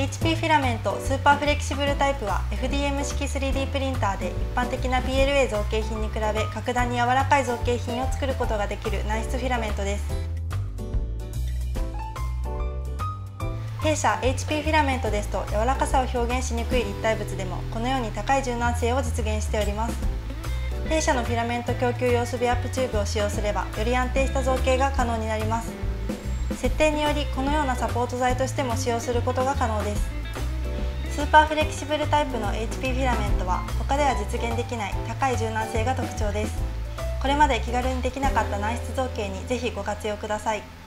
HP フィラメントスーパーフレキシブルタイプは FDM 式 3D プリンターで一般的な PLA 造形品に比べ格段に柔らかい造形品を作ることができる内質フィラメントです。弊社 HP フィラメントですと柔らかさを表現しにくい立体物でもこのように高い柔軟性を実現しております。弊社のフィラメント供給用スビアップチューブを使用すればより安定した造形が可能になります。設定によりこのようなサポート材としても使用することが可能です。スーパーフレキシブルタイプの HP フィラメントは他では実現できない高い柔軟性が特徴です。これまで気軽にできなかった内質造形にぜひご活用ください。